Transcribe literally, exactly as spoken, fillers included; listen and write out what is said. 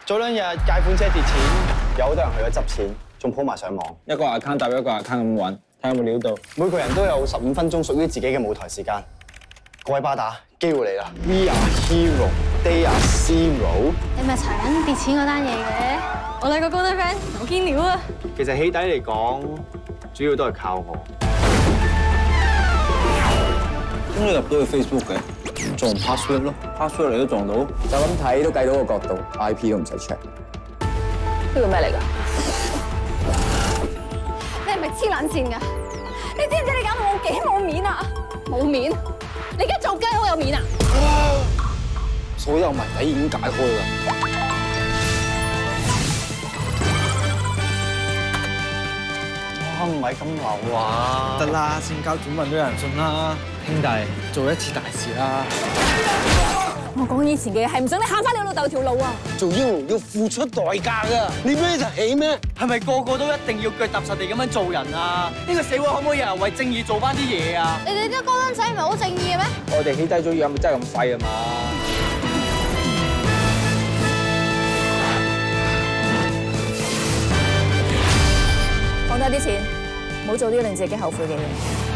早兩日借款車跌錢，有好多人去咗執錢，仲 po 埋上網。 一個 account 搭一個 account 咁揾，睇下有冇料到。 每個人都有十五分鐘屬於自己嘅舞台時間。各位巴打，機會嚟啦 ！We are hero, they are zero。 你咪查緊跌錢嗰單嘢嘅，我兩個高登 friend 好堅料啊！ 其實起底嚟講，主要都係靠我。 咁你入到去 Facebook 嘅，撞 password 咯 ，password 你都撞到， 就咁睇都計到個角度 ，I P 都唔使 check。 呢個咩嚟㗎？你係咪黐撚線㗎？你知唔知你搞到我幾冇面啊？冇面？你而家做雞好有面啊？ 所有謎底已經解開啦。 哇，唔係咁流啊！ 得啦，先交短文都有人信啦。兄弟，做一次大事啦！ 我講以前嘅嘢係唔想你行翻你老豆條路啊！ 做英雄要付出代價㗎，你咩就起咩？係咪個個都一定要腳踏實地咁樣做人啊？呢個社會可唔可以有人為正義做翻啲嘢啊？ 你哋啲高登仔唔係好正義嘅咩？ 我哋起低咗嘢，咪真係咁廢啊嘛？ 放低啲錢，唔好做啲令自己後悔嘅嘢。